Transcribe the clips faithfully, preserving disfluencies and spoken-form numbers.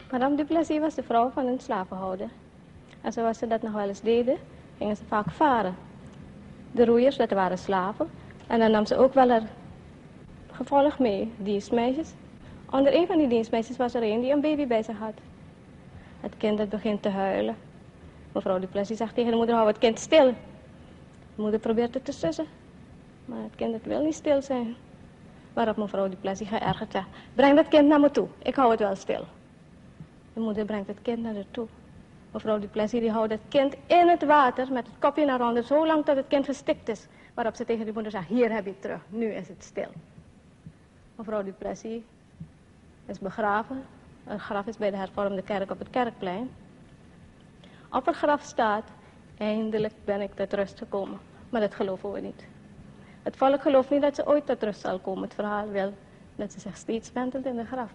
Madame Duplessis was de vrouw van een slavenhouder. En zoals ze dat nog wel eens deden, gingen ze vaak varen. De roeiers, dat waren slaven. En dan nam ze ook wel er gevolg mee, dienstmeisjes. Onder een van die dienstmeisjes was er een die een baby bij zich had. Het kind dat begint te huilen. Mevrouw Duplessis zegt tegen de moeder, hou het kind stil. De moeder probeert het te sussen. Maar het kind het wil niet stil zijn. Waarop mevrouw Duplessis geërgerd zegt, breng dat kind naar me toe, ik hou het wel stil. De moeder brengt het kind naar haar toe. Mevrouw Duplessis die houdt het kind in het water met het kopje naar onder, zo lang tot het kind gestikt is. Waarop ze tegen de moeder zegt, hier heb je het terug, nu is het stil. Mevrouw Duplessis is begraven. Een graf is bij de hervormde kerk op het kerkplein. Op het graf staat, eindelijk ben ik tot rust gekomen. Maar dat geloven we niet. Het volk gelooft niet dat ze ooit tot rust zal komen. Het verhaal wil dat ze zich steeds wentelt in de graf.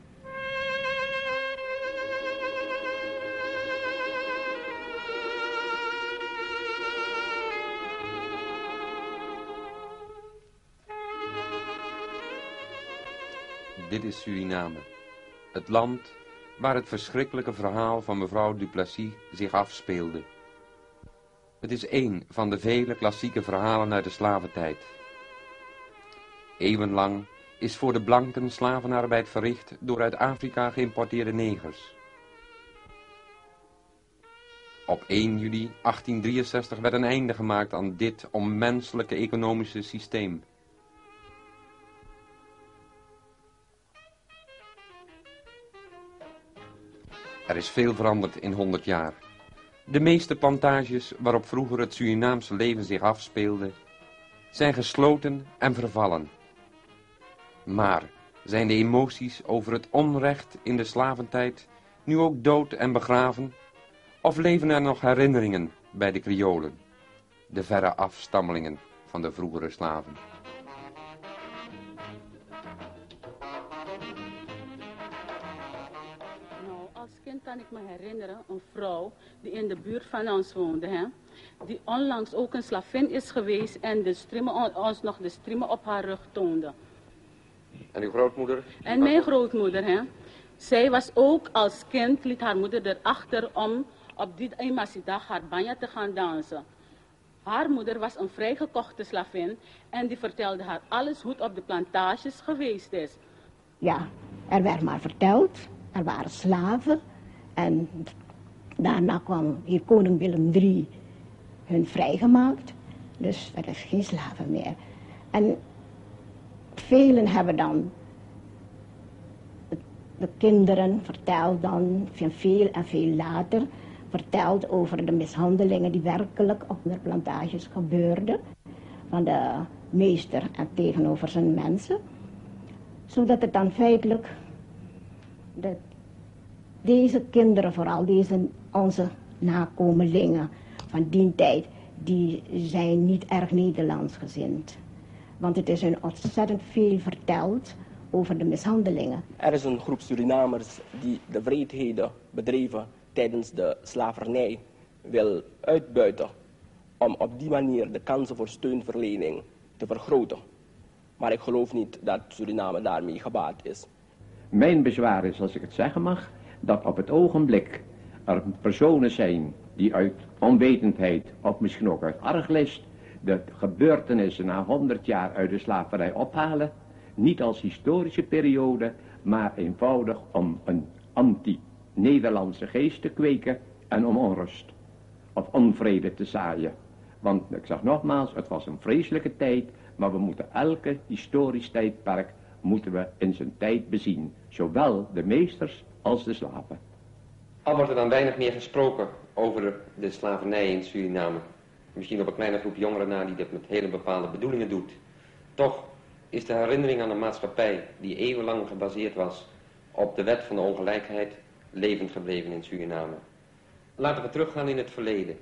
Dit is Suriname. Het land waar het verschrikkelijke verhaal van mevrouw Duplessis zich afspeelde. Het is één van de vele klassieke verhalen uit de slaventijd. Eeuwenlang is voor de blanken slavenarbeid verricht door uit Afrika geïmporteerde negers. Op één juli achttiendrieënzestig werd een einde gemaakt aan dit onmenselijke economische systeem. Er is veel veranderd in honderd jaar. De meeste plantages waarop vroeger het Surinaamse leven zich afspeelde, zijn gesloten en vervallen. Maar zijn de emoties over het onrecht in de slaventijd nu ook dood en begraven? Of leven er nog herinneringen bij de Kriolen, de verre afstammelingen van de vroegere slaven? Kan ik me herinneren, een vrouw die in de buurt van ons woonde, hè, die onlangs ook een slavin is geweest en de striemen, ons nog de striemen op haar rug toonde. En uw grootmoeder? En mijn grootmoeder, hè. Zij was ook als kind, liet haar moeder erachter om op die eenmansdag haar banja te gaan dansen. Haar moeder was een vrijgekochte slavin en die vertelde haar alles hoe het op de plantages geweest is. Ja, er werd maar verteld, er waren slaven. En daarna kwam hier koning Willem de derde hun vrijgemaakt. Dus er is geen slaven meer. En velen hebben dan de kinderen verteld dan, veel en veel later, verteld over de mishandelingen die werkelijk op de plantages gebeurden. Van de meester en tegenover zijn mensen. Zodat het dan feitelijk de Deze kinderen, vooral deze onze nakomelingen van die tijd, die zijn niet erg Nederlandsgezind. Want het is hun ontzettend veel verteld over de mishandelingen. Er is een groep Surinamers die de wreedheden bedreven tijdens de slavernij wil uitbuiten om op die manier de kansen voor steunverlening te vergroten. Maar ik geloof niet dat Suriname daarmee gebaat is. Mijn bezwaar is, als ik het zeggen mag, dat op het ogenblik er personen zijn die uit onwetendheid of misschien ook uit arglist de gebeurtenissen na honderd jaar uit de slavernij ophalen, niet als historische periode, maar eenvoudig om een anti-Nederlandse geest te kweken en om onrust of onvrede te zaaien. Want ik zeg nogmaals, het was een vreselijke tijd, maar we moeten elke historisch tijdperk moeten we in zijn tijd bezien, zowel de meesters als de slaven. Al wordt er dan weinig meer gesproken over de slavernij in Suriname. Misschien op een kleine groep jongeren na die dat met hele bepaalde bedoelingen doet. Toch is de herinnering aan een maatschappij die eeuwenlang gebaseerd was op de wet van de ongelijkheid levend gebleven in Suriname. Laten we teruggaan in het verleden.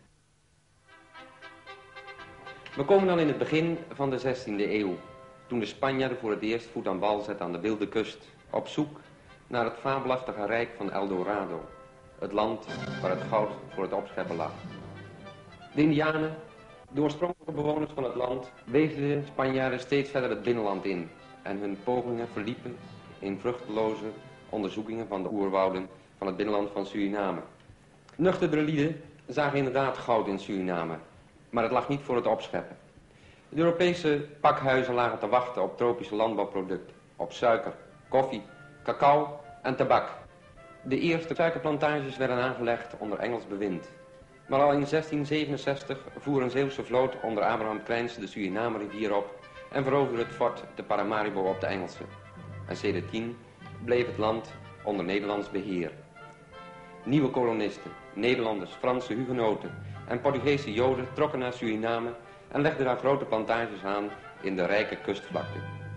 We komen dan in het begin van de zestiende eeuw, toen de Spanjaarden voor het eerst voet aan wal zetten aan de wilde kust, op zoek naar het fabelachtige rijk van El Dorado, het land waar het goud voor het opscheppen lag. De Indianen, de oorspronkelijke bewoners van het land, weefden de Spanjaarden steeds verder het binnenland in en hun pogingen verliepen in vruchteloze onderzoekingen van de oerwouden van het binnenland van Suriname. Nuchtere lieden zagen inderdaad goud in Suriname, maar het lag niet voor het opscheppen. De Europese pakhuizen lagen te wachten op tropische landbouwproducten, op suiker, koffie, cacao en tabak. De eerste suikerplantages werden aangelegd onder Engels bewind. Maar al in zestien zevenenzestig voer een Zeeuwse vloot onder Abraham Kleins de Suriname-rivier op en veroverde het fort de Paramaribo op de Engelsen. En sedertien bleef het land onder Nederlands beheer. Nieuwe kolonisten, Nederlanders, Franse hugenoten en Portugese Joden trokken naar Suriname en legden daar grote plantages aan in de rijke kustvlakte.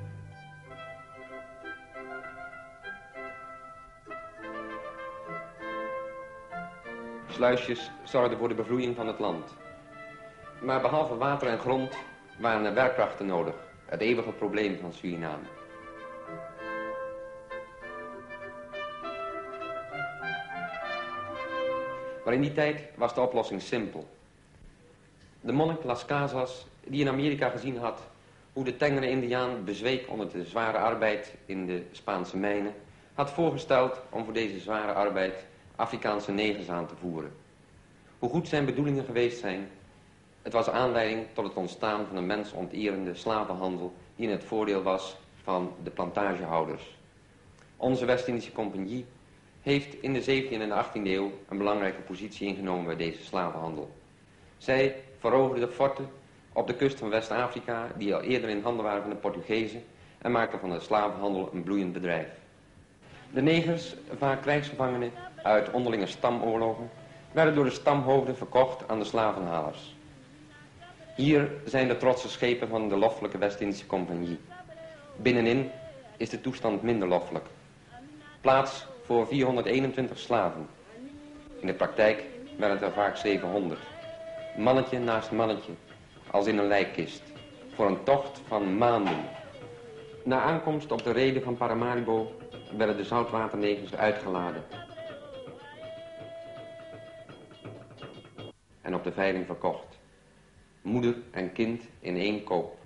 Sluisjes zorgden voor de bevloeiing van het land. Maar behalve water en grond waren er werkkrachten nodig, het eeuwige probleem van Suriname. Maar in die tijd was de oplossing simpel. De monnik Las Casas, die in Amerika gezien had hoe de tengere Indiaan bezweek onder de zware arbeid in de Spaanse mijnen, had voorgesteld om voor deze zware arbeid Afrikaanse negers aan te voeren. Hoe goed zijn bedoelingen geweest zijn, het was aanleiding tot het ontstaan van een mensonterende slavenhandel die in het voordeel was van de plantagehouders. Onze West-Indische Compagnie heeft in de zeventiende en de achttiende eeuw een belangrijke positie ingenomen bij deze slavenhandel. Zij veroverden de forten op de kust van West-Afrika, die al eerder in handen waren van de Portugezen, en maakten van de slavenhandel een bloeiend bedrijf. De negers, vaak krijgsgevangenen uit onderlinge stamoorlogen, werden door de stamhoofden verkocht aan de slavenhalers. Hier zijn de trotse schepen van de loffelijke West-Indische Compagnie. Binnenin is de toestand minder loffelijk. Plaats voor vierhonderdeenentwintig slaven. In de praktijk werden het er vaak zevenhonderd. Mannetje naast mannetje, als in een lijkkist. Voor een tocht van maanden. Na aankomst op de reden van Paramaribo werden de zoutwaternegers uitgeladen. En op de veiling verkocht. Moeder en kind in één koop.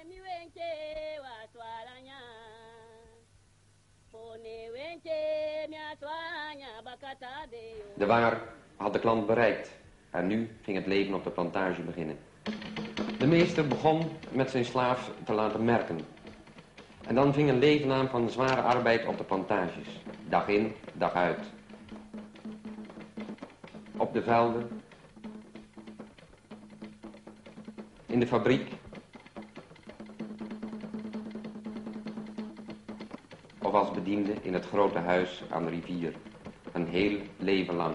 De waar had de klant bereikt en nu ging het leven op de plantage beginnen. De meester begon met zijn slaaf te laten merken. En dan ving een leven aan van zware arbeid op de plantages. Dag in, dag uit. Op de velden. In de fabriek. Of als bediende in het grote huis aan de rivier. Een heel leven lang.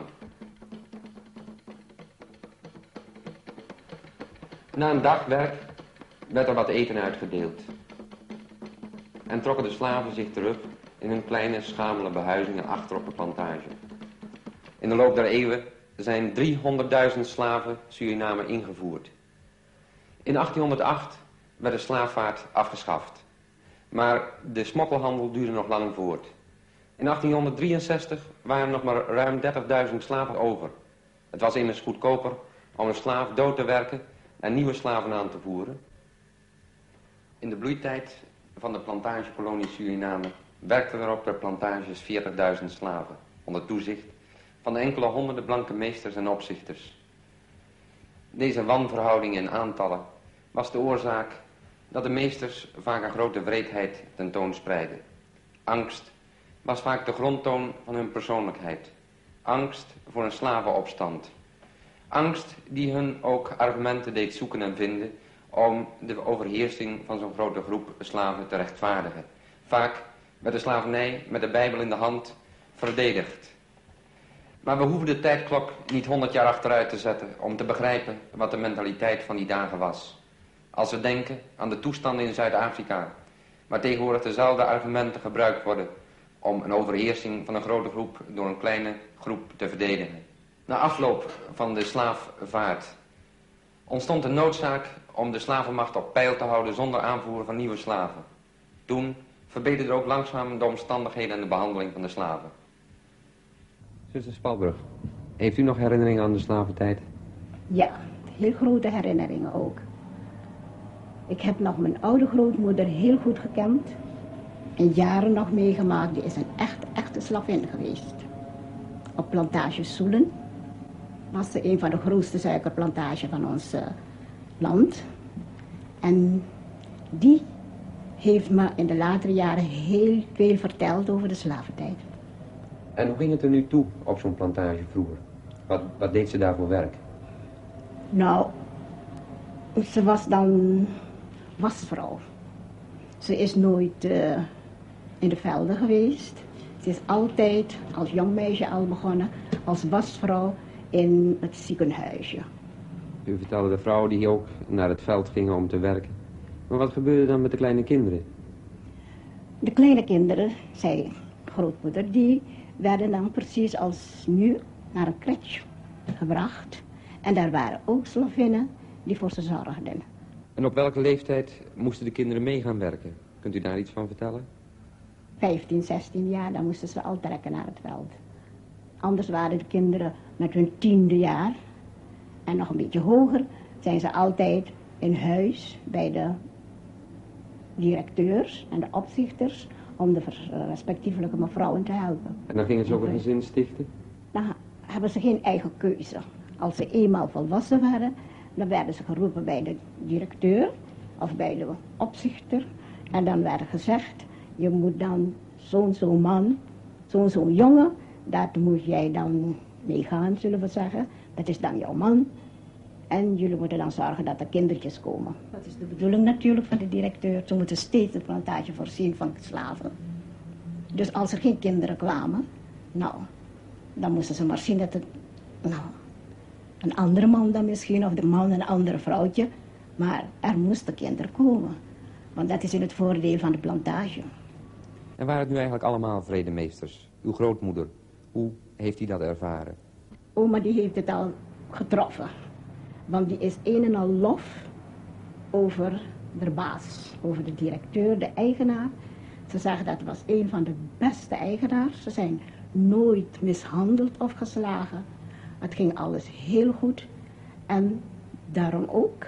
Na een dag werk werd er wat eten uitgedeeld. En trokken de slaven zich terug in hun kleine schamele behuizingen achter op de plantage. In de loop der eeuwen zijn driehonderdduizend slaven Suriname ingevoerd. In achttienhonderdacht werd de slaafvaart afgeschaft. Maar de smokkelhandel duurde nog lang voort. In achttienhonderddrieënzestig waren er nog maar ruim dertigduizend slaven over. Het was immers goedkoper om een slaaf dood te werken en nieuwe slaven aan te voeren. In de bloeitijd van de plantagekolonie Suriname werkten er op de plantages veertigduizend slaven, onder toezicht van enkele honderden blanke meesters en opzichters. Deze wanverhouding in aantallen was de oorzaak dat de meesters vaak een grote wreedheid tentoonspreidden. Angst was vaak de grondtoon van hun persoonlijkheid. Angst voor een slavenopstand. Angst die hun ook argumenten deed zoeken en vinden om de overheersing van zo'n grote groep slaven te rechtvaardigen. Vaak werd de slavernij met de Bijbel in de hand verdedigd. Maar we hoeven de tijdklok niet honderd jaar achteruit te zetten om te begrijpen wat de mentaliteit van die dagen was. Als we denken aan de toestanden in Zuid-Afrika, waar tegenwoordig dezelfde argumenten gebruikt worden om een overheersing van een grote groep door een kleine groep te verdedigen. Na afloop van de slaafvaart ontstond de noodzaak om de slavenmacht op peil te houden zonder aanvoeren van nieuwe slaven. Toen verbeterden ook langzaam de omstandigheden en de behandeling van de slaven. Zuster Spalbrug, heeft u nog herinneringen aan de slaventijd? Ja, heel grote herinneringen ook. Ik heb nog mijn oude grootmoeder heel goed gekend. En jaren nog meegemaakt. Die is een echte, echte slavin geweest. Op plantage Soelen was ze een van de grootste suikerplantages van ons uh, land. En die heeft me in de latere jaren heel veel verteld over de slaventijd. En hoe ging het er nu toe op zo'n plantage vroeger? Wat, wat deed ze daar voor werk? Nou, ze was dan wasvrouw. Ze is nooit uh, in de velden geweest. Ze is altijd als jong meisje al begonnen als wasvrouw in het ziekenhuisje. U vertelde de vrouwen die ook naar het veld gingen om te werken. Maar wat gebeurde dan met de kleine kinderen? De kleine kinderen, zei grootmoeder, die werden dan precies als nu naar een crèche gebracht. En daar waren ook slavinnen die voor ze zorgden. En op welke leeftijd moesten de kinderen mee gaan werken? Kunt u daar iets van vertellen? vijftien, zestien jaar, dan moesten ze al trekken naar het veld. Anders waren de kinderen met hun tiende jaar en nog een beetje hoger, zijn ze altijd in huis bij de directeurs en de opzichters om de respectievelijke mevrouwen te helpen. En dan gingen ze ook een gezin stichten? Dan hebben ze geen eigen keuze. Als ze eenmaal volwassen waren, dan werden ze geroepen bij de directeur of bij de opzichter. En dan werd gezegd, je moet dan zo'n zo'n man, zo'n zo'n jongen, daar moet jij dan mee gaan, zullen we zeggen. Dat is dan jouw man. En jullie moeten dan zorgen dat er kindertjes komen. Dat is de bedoeling natuurlijk van de directeur. Ze moeten steeds de plantage voorzien van slaven. Dus als er geen kinderen kwamen, nou, dan moesten ze maar zien dat het, nou, een andere man dan misschien, of de man een andere vrouwtje. Maar er moesten kinderen komen. Want dat is in het voordeel van de plantage. En waren het nu eigenlijk allemaal vredemeesters? Uw grootmoeder, hoe heeft hij dat ervaren? Oma die heeft het al getroffen. Want die is een en al lof over de baas, over de directeur, de eigenaar. Ze zeggen dat was een van de beste eigenaars. Ze zijn nooit mishandeld of geslagen. Het ging alles heel goed. En daarom ook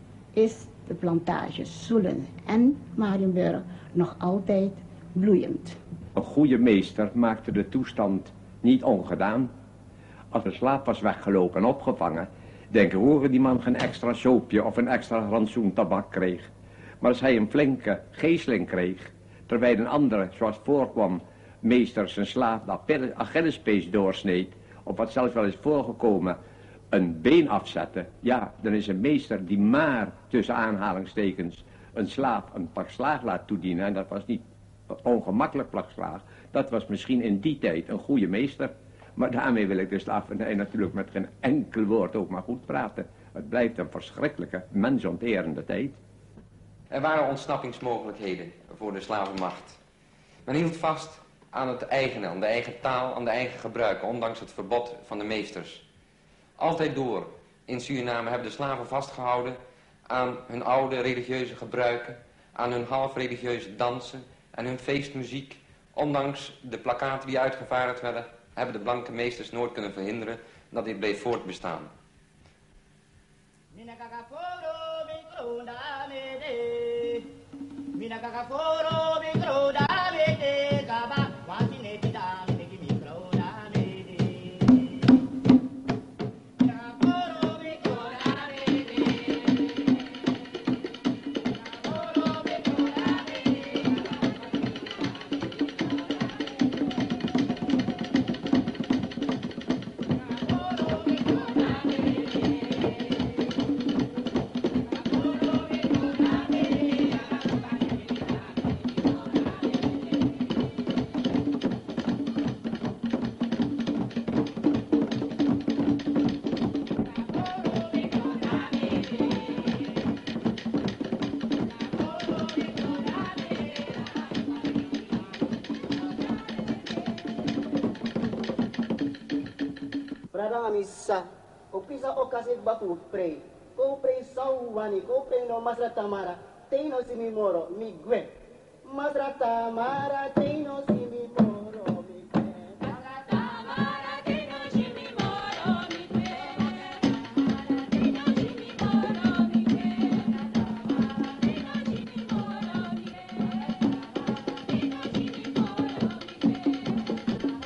is de plantage Soelen en Mariënburg nog altijd bloeiend. Een goede meester maakte de toestand niet ongedaan. Als een slaaf was weggelopen en opgevangen, denken horen die man geen extra soepje of een extra rantsoen tabak kreeg. Maar als hij een flinke geesteling kreeg, terwijl een andere, zoals voorkwam, meester zijn slaaf de Achillespees doorsneed, of wat zelfs wel is voorgekomen, een been afzette, ja, dan is een meester die maar, tussen aanhalingstekens, een slaaf een pak slaag laat toedienen, en dat was niet ongemakkelijk pak slaag, dat was misschien in die tijd een goede meester. Maar daarmee wil ik de slavernij natuurlijk met geen enkel woord ook maar goed praten. Het blijft een verschrikkelijke, mensonterende tijd. Er waren ontsnappingsmogelijkheden voor de slavenmacht. Men hield vast aan het eigene, aan de eigen taal, aan de eigen gebruiken, ondanks het verbod van de meesters. Altijd door in Suriname hebben de slaven vastgehouden aan hun oude religieuze gebruiken, aan hun half-religieuze dansen en hun feestmuziek. Ondanks de plakkaten die uitgevaardigd werden, hebben de blanke meesters nooit kunnen verhinderen dat dit bleef voortbestaan. Sa opisa okasik baku pre ko pre sauwani ko pre no masra tamara teino simimoro mi gwe masra tamara teino simimoro mi gwe masra tamara teino simimoro mi gwe teino simimoro mi gwe teino simimoro mi gwe teino simimoro mi gwe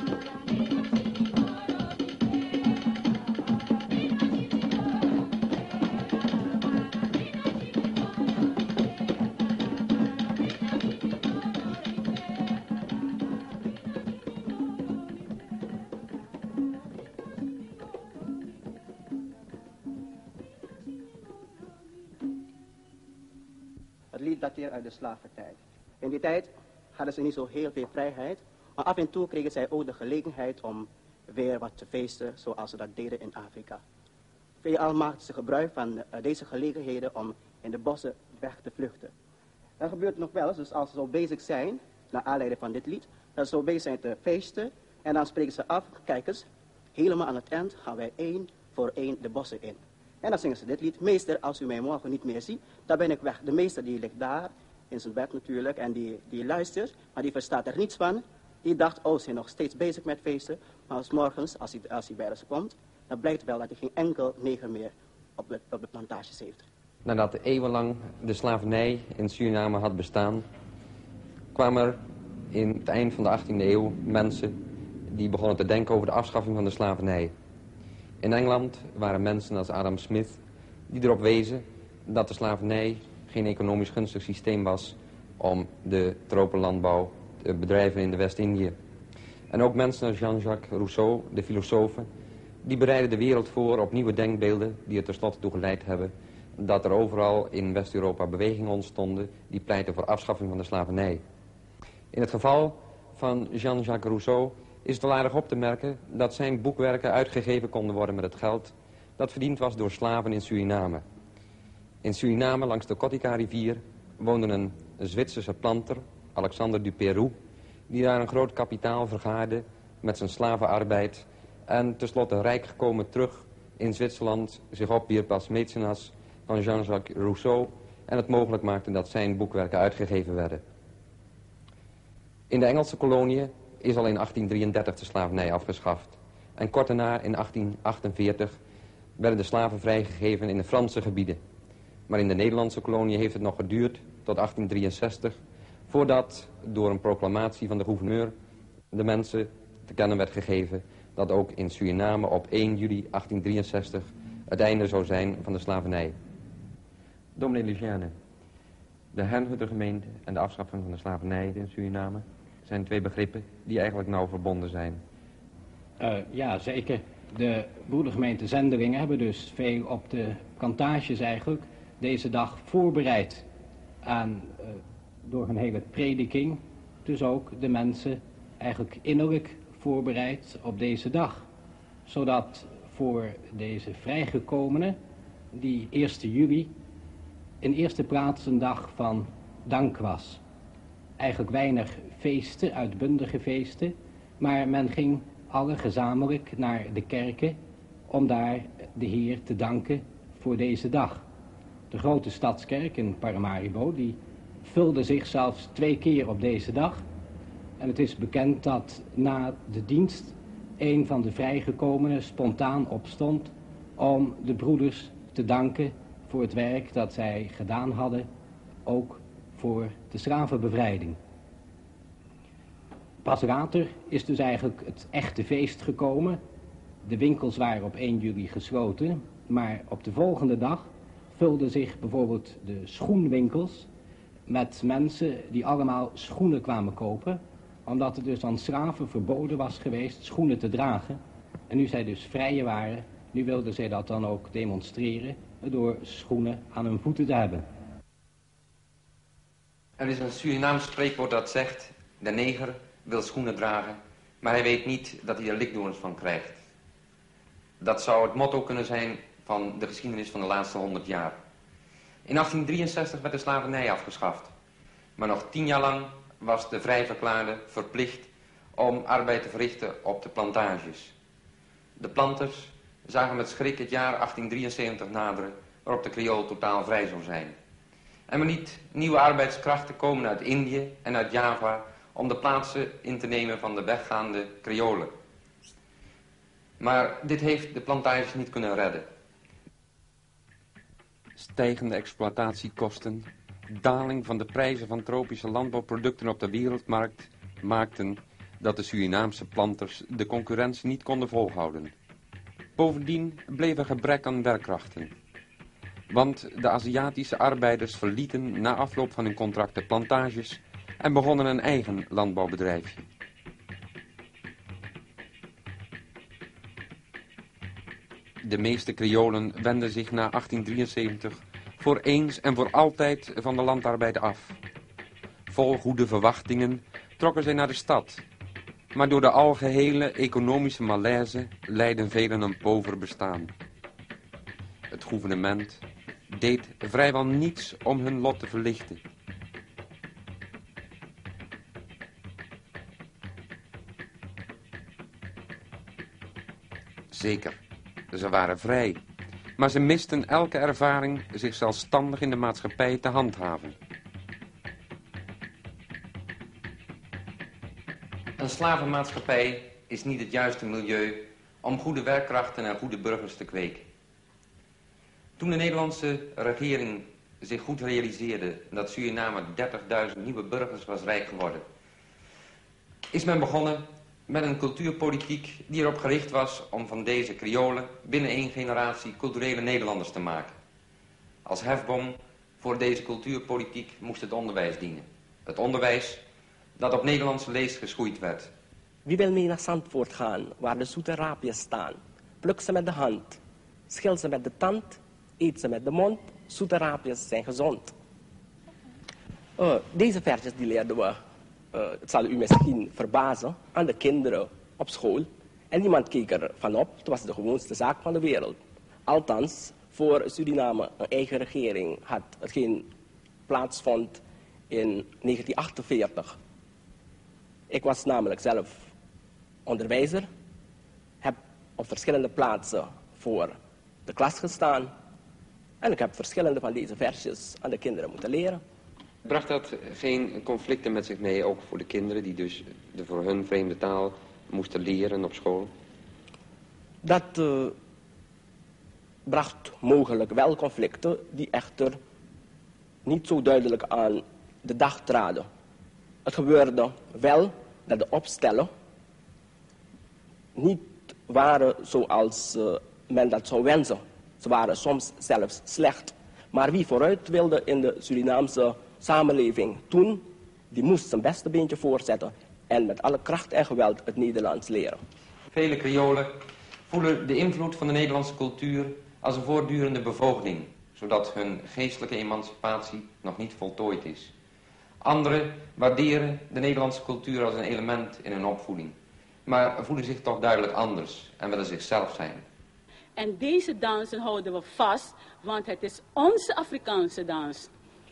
lied dateert uit de slaventijd. In die tijd hadden ze niet zo heel veel vrijheid, maar af en toe kregen zij ook de gelegenheid om weer wat te feesten, zoals ze dat deden in Afrika. Veelal maakten ze gebruik van uh, deze gelegenheden om in de bossen weg te vluchten. Dat gebeurt nog wel eens, dus als ze zo bezig zijn, naar aanleiding van dit lied, dat ze zo bezig zijn te feesten, en dan spreken ze af, kijk eens, helemaal aan het eind gaan wij één voor één de bossen in. En dan zingen ze dit lied, meester, als u mij morgen niet meer ziet, dan ben ik weg. De meester die ligt daar, in zijn bed natuurlijk, en die, die luistert, maar die verstaat er niets van. Die dacht, oh, ze zijn nog steeds bezig met feesten, maar als morgens, als hij, als hij bij ons komt, dan blijkt wel dat hij geen enkel neger meer op de, op de plantages heeft. Nadat eeuwenlang de slavernij in Suriname had bestaan, kwamen er in het eind van de achttiende eeuw mensen die begonnen te denken over de afschaffing van de slavernij. In Engeland waren mensen als Adam Smith die erop wezen dat de slavernij geen economisch gunstig systeem was om de tropenlandbouw te bedrijven in de West-Indië. En ook mensen als Jean-Jacques Rousseau, de filosofen, die bereiden de wereld voor op nieuwe denkbeelden die er tenslotte toe geleid hebben dat er overal in West-Europa bewegingen ontstonden die pleiten voor afschaffing van de slavernij. In het geval van Jean-Jacques Rousseau is het wel aardig op te merken dat zijn boekwerken uitgegeven konden worden met het geld dat verdiend was door slaven in Suriname. In Suriname, langs de Kotika-rivier, woonde een Zwitserse planter, Alexander du Peyrou, die daar een groot kapitaal vergaarde met zijn slavenarbeid en tenslotte rijk gekomen terug in Zwitserland zich opwierp als mecenas van Jean-Jacques Rousseau en het mogelijk maakte dat zijn boekwerken uitgegeven werden. In de Engelse koloniën is al in achttien drieëndertig de slavernij afgeschaft. En kort daarna, in achttien achtenveertig, werden de slaven vrijgegeven in de Franse gebieden. Maar in de Nederlandse kolonie heeft het nog geduurd tot achttien drieënzestig... voordat door een proclamatie van de gouverneur de mensen te kennen werd gegeven dat ook in Suriname op één juli achttien drieënzestig het einde zou zijn van de slavernij. Dominee Luciane, de Herrnhutergemeente en de afschaffing van de slavernij in Suriname zijn twee begrippen die eigenlijk nauw verbonden zijn. Uh, ja, zeker. De broedergemeente Zendelingen hebben dus veel op de plantages eigenlijk deze dag voorbereid aan, uh, door een hele prediking, dus ook de mensen eigenlijk innerlijk voorbereid op deze dag. Zodat voor deze vrijgekomenen die eerste juli in eerste plaats een dag van dank was. Eigenlijk weinig feesten, uitbundige feesten, maar men ging alle gezamenlijk naar de kerken om daar de Heer te danken voor deze dag. De grote stadskerk in Paramaribo, die vulde zich zelfs twee keer op deze dag. En het is bekend dat na de dienst een van de vrijgekomenen spontaan opstond om de broeders te danken voor het werk dat zij gedaan hadden, ook voor de slavenbevrijding. Pas later is dus eigenlijk het echte feest gekomen. De winkels waren op één juli gesloten, maar op de volgende dag vulden zich bijvoorbeeld de schoenwinkels met mensen die allemaal schoenen kwamen kopen, omdat het dus aan slaven verboden was geweest schoenen te dragen. En nu zij dus vrije waren, nu wilden zij dat dan ook demonstreren door schoenen aan hun voeten te hebben. Er is een Surinaams spreekwoord dat zegt: de neger wil schoenen dragen, maar hij weet niet dat hij er likdoorns van krijgt. Dat zou het motto kunnen zijn van de geschiedenis van de laatste honderd jaar. In achttien drieënzestig werd de slavernij afgeschaft. Maar nog tien jaar lang was de vrijverklaarde verplicht om arbeid te verrichten op de plantages. De planters zagen met schrik het jaar achttien drieënzeventig naderen, waarop de Creool totaal vrij zou zijn. En maar niet nieuwe arbeidskrachten komen uit Indië en uit Java om de plaatsen in te nemen van de weggaande Creolen. Maar dit heeft de plantages niet kunnen redden. Stijgende exploitatiekosten, daling van de prijzen van tropische landbouwproducten op de wereldmarkt maakten dat de Surinaamse planters de concurrentie niet konden volhouden. Bovendien bleef er gebrek aan werkkrachten. Want de Aziatische arbeiders verlieten na afloop van hun contract de plantages en begonnen een eigen landbouwbedrijfje. De meeste Creolen wenden zich na achttien drieënzeventig voor eens en voor altijd van de landarbeid af. Vol goede verwachtingen trokken zij naar de stad. Maar door de algehele economische malaise leidden velen een pover bestaan. Het gouvernement deed vrijwel niets om hun lot te verlichten. Zeker, ze waren vrij, maar ze misten elke ervaring zich zelfstandig in de maatschappij te handhaven. Een slavenmaatschappij is niet het juiste milieu om goede werkkrachten en goede burgers te kweken. Toen de Nederlandse regering zich goed realiseerde dat Suriname dertigduizend nieuwe burgers was rijk geworden, is men begonnen met een cultuurpolitiek die erop gericht was om van deze Kriolen binnen één generatie culturele Nederlanders te maken. Als hefboom voor deze cultuurpolitiek moest het onderwijs dienen. Het onderwijs dat op Nederlandse leest geschoeid werd. Wie wil mee naar Zandvoort gaan, waar de zoete raapjes staan? Pluk ze met de hand, schil ze met de tand, eet ze met de mond, zoete raapjes zijn gezond. Uh, deze versjes die leerden we, uh, het zal u misschien verbazen, aan de kinderen op school. En niemand keek er van op, het was de gewoonste zaak van de wereld. Althans, voor Suriname een eigen regering had hetgeen plaatsvond in negentien achtenveertig. Ik was namelijk zelf onderwijzer, heb op verschillende plaatsen voor de klas gestaan en ik heb verschillende van deze versjes aan de kinderen moeten leren. Bracht dat geen conflicten met zich mee, ook voor de kinderen die dus de voor hun vreemde taal moesten leren op school? Dat uh, bracht mogelijk wel conflicten die echter niet zo duidelijk aan de dag traden. Het gebeurde wel dat de opstellen niet waren zoals uh, men dat zou wensen. Ze waren soms zelfs slecht. Maar wie vooruit wilde in de Surinaamse samenleving toen, die moest zijn beste beentje voorzetten en met alle kracht en geweld het Nederlands leren. Vele Kriolen voelen de invloed van de Nederlandse cultuur als een voortdurende bevoogding, zodat hun geestelijke emancipatie nog niet voltooid is. Anderen waarderen de Nederlandse cultuur als een element in hun opvoeding, maar voelen zich toch duidelijk anders en willen zichzelf zijn. En deze dansen houden we vast, want het is onze Afrikaanse dans.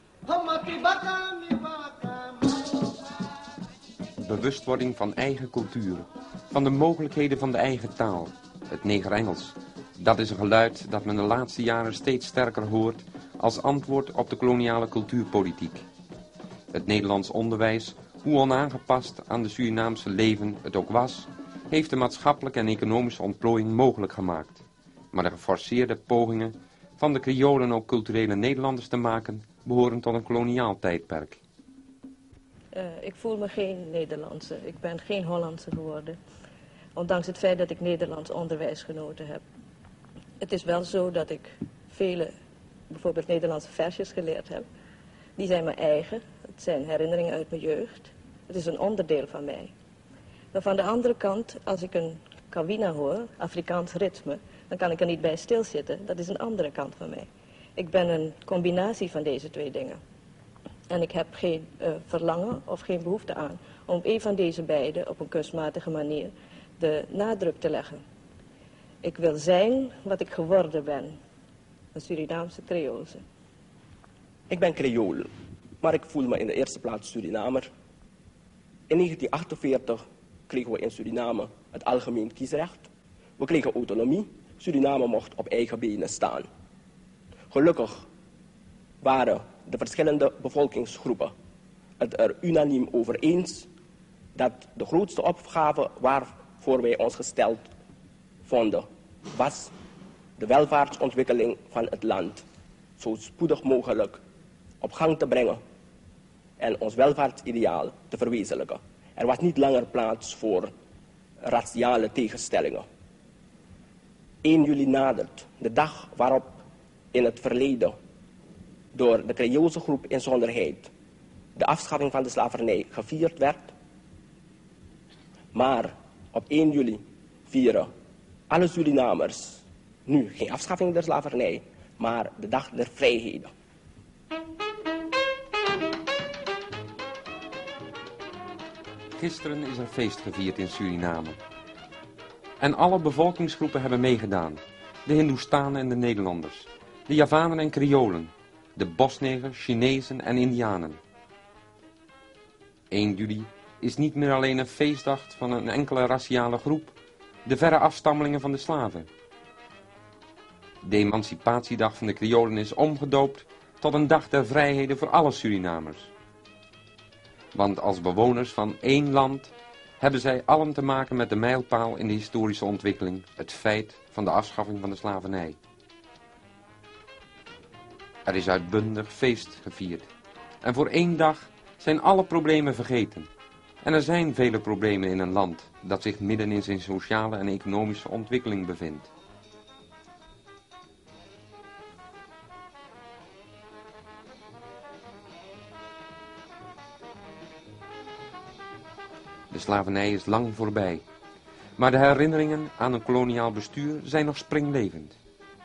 Bewustwording van eigen cultuur, van de mogelijkheden van de eigen taal, het Neger-Engels. Dat is een geluid dat men de laatste jaren steeds sterker hoort als antwoord op de koloniale cultuurpolitiek. Het Nederlands onderwijs, hoe onaangepast aan de Surinaamse leven het ook was, heeft de maatschappelijke en economische ontplooiing mogelijk gemaakt. Maar de geforceerde pogingen van de Kriolen ook culturele Nederlanders te maken, behoren tot een koloniaal tijdperk. Uh, ik voel me geen Nederlandse. Ik ben geen Hollandse geworden. Ondanks het feit dat ik Nederlands onderwijs genoten heb. Het is wel zo dat ik vele, bijvoorbeeld Nederlandse versjes geleerd heb. Die zijn mijn eigen. Het zijn herinneringen uit mijn jeugd. Het is een onderdeel van mij. Maar van de andere kant, als ik een kawina hoor, Afrikaans ritme, dan kan ik er niet bij stilzitten. Dat is een andere kant van mij. Ik ben een combinatie van deze twee dingen. En ik heb geen uh, verlangen of geen behoefte aan om een van deze beide op een kunstmatige manier de nadruk te leggen. Ik wil zijn wat ik geworden ben. Een Surinaamse Creoolse. Ik ben Creool, maar ik voel me in de eerste plaats Surinamer. In negentien achtenveertig kregen we in Suriname het algemeen kiesrecht. We kregen autonomie. Suriname mocht op eigen benen staan. Gelukkig waren de verschillende bevolkingsgroepen het er unaniem over eens dat de grootste opgave waarvoor wij ons gesteld vonden, was de welvaartsontwikkeling van het land zo spoedig mogelijk op gang te brengen en ons welvaartsideaal te verwezenlijken. Er was niet langer plaats voor raciale tegenstellingen. één juli nadert, de dag waarop in het verleden door de Creoolse groep inzonderheid de afschaffing van de slavernij gevierd werd. Maar op één juli vieren alle Surinamers nu geen afschaffing der slavernij, maar de dag der vrijheden. Gisteren is er feest gevierd in Suriname. En alle bevolkingsgroepen hebben meegedaan. De Hindoestanen en de Nederlanders. De Javanen en Kriolen. De Bosnegers, Chinezen en Indianen. één juli is niet meer alleen een feestdag van een enkele raciale groep. De verre afstammelingen van de slaven. De emancipatiedag van de Kriolen is omgedoopt tot een dag der vrijheden voor alle Surinamers. Want als bewoners van één land hebben zij allen te maken met de mijlpaal in de historische ontwikkeling, het feit van de afschaffing van de slavernij. Er is uitbundig feest gevierd. En voor één dag zijn alle problemen vergeten. En er zijn vele problemen in een land dat zich midden in zijn sociale en economische ontwikkeling bevindt. De slavernij is lang voorbij, maar de herinneringen aan een koloniaal bestuur zijn nog springlevend.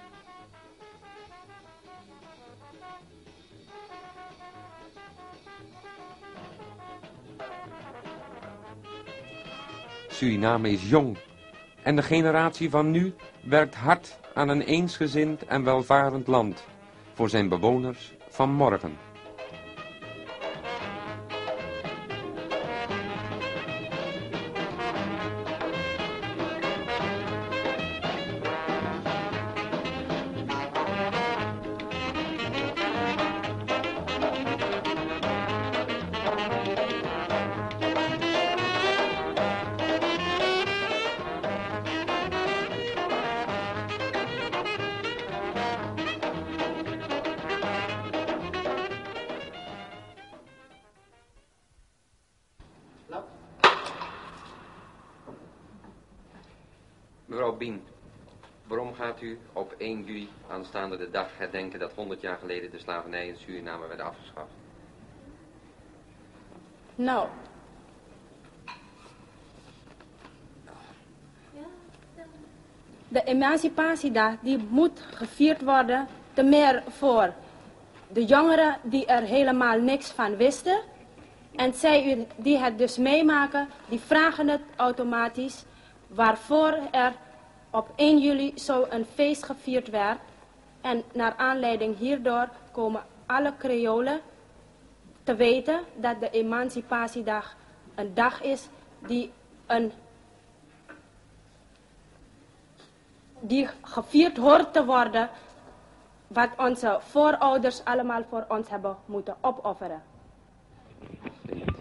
Suriname is jong en de generatie van nu werkt hard aan een eensgezind en welvarend land voor zijn bewoners van morgen. Mevrouw Bien, waarom gaat u op één juli aanstaande de dag herdenken dat honderd jaar geleden de slavernij in Suriname werd afgeschaft? Nou. De emancipatiedag die moet gevierd worden, te meer voor de jongeren die er helemaal niks van wisten. En zij die het dus meemaken, die vragen het automatisch waarvoor er op één juli zo een feest gevierd werd. En naar aanleiding hierdoor komen alle Kreolen te weten dat de emancipatiedag een dag is die, een, die gevierd hoort te worden, wat onze voorouders allemaal voor ons hebben moeten opofferen.